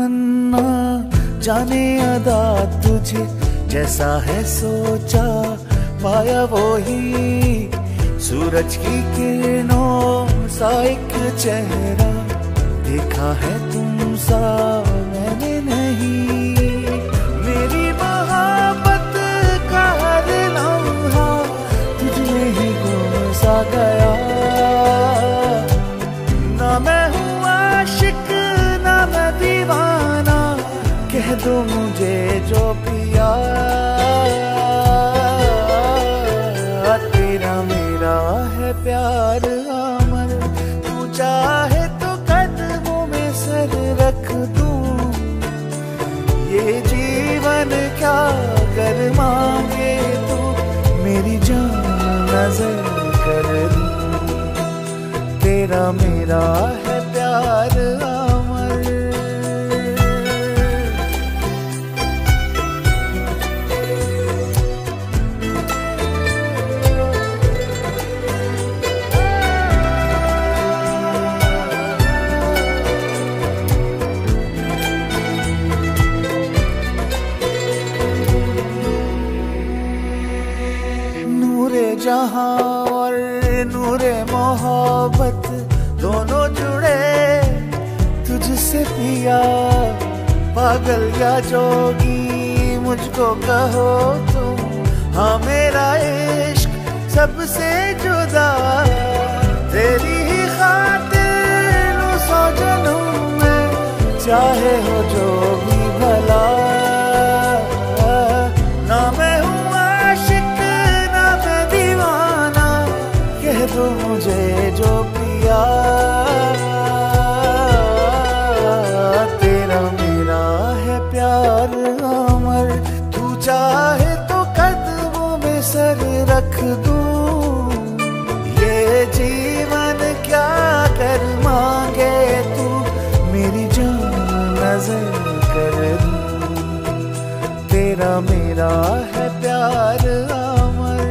तमन्ना जाने अदा तुझे जैसा है सोचा पाया वो ही सूरज की किरणों सा एक चेहरा देखा है तुम सा मैंने नहीं। मेरी मोहब्बत का हर लम्हा तुझ में ही गुम सा गया। ना मैं हूँ आशिक ना मैं दीवाना कह दो मुझे जो पिया। तेरा मेरा है प्यार अमर तू चाहे तो कदमों में सर रख दूं। ये जीवन क्या कर मांगे तू मेरी जान नजर कर दूं। तेरा मेरा है प्यार अमर। नूरे जहां और नूरे मोहब्बत दोनों जुड़े तुझसे पिया। पागल या जोगी मुझको कहो तुम हाँ मेरा इश्क सबसे जुदा। तेरी ही खातिर लो सौ जन्म में चाहे हो जो भी भला। ना मैं हूँ आशिक ना मैं दीवाना कह दो मुझे जो पिया। तेरा मेरा है प्यार अमर तू चाहे तो कदमों में सर रख दूं। ये जीवन क्या कर मांगे तू मेरी जान नजर कर दूं। तेरा मेरा है प्यार अमर।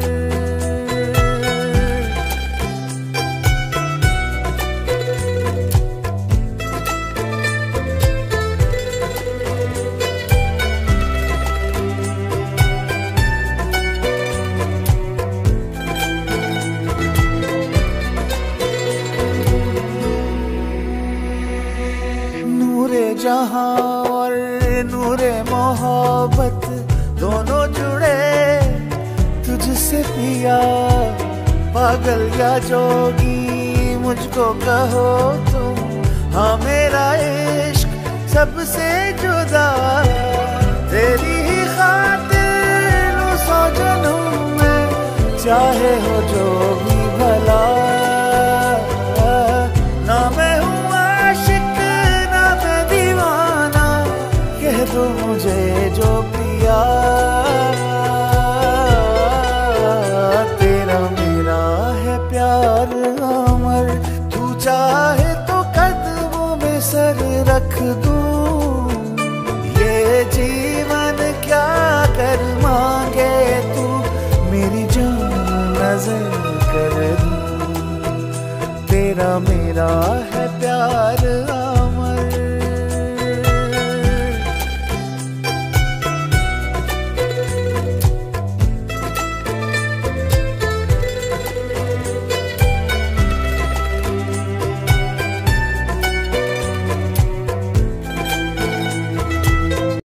नूरे जहां और नूरे मोहब्बत दोनों जुड़े तुझसे पिया। पागल या जोगी मुझको कहो तुम हाँ मेरा इश्क सबसे जुदा। तेरी ही खातिर लो सौ जन्म में चाहे हो जो भी भला। ना मैं हूँ आशिक ना मैं दीवाना कह दो मुझे जो पिया। तेरा मेरा है प्यार अमर तू चाहे तो कदमों में सर रख दूं। ये जीवन क्या कर मांगे तू मेरी जान नजर कर दूं। तेरा मेरा है प्यार।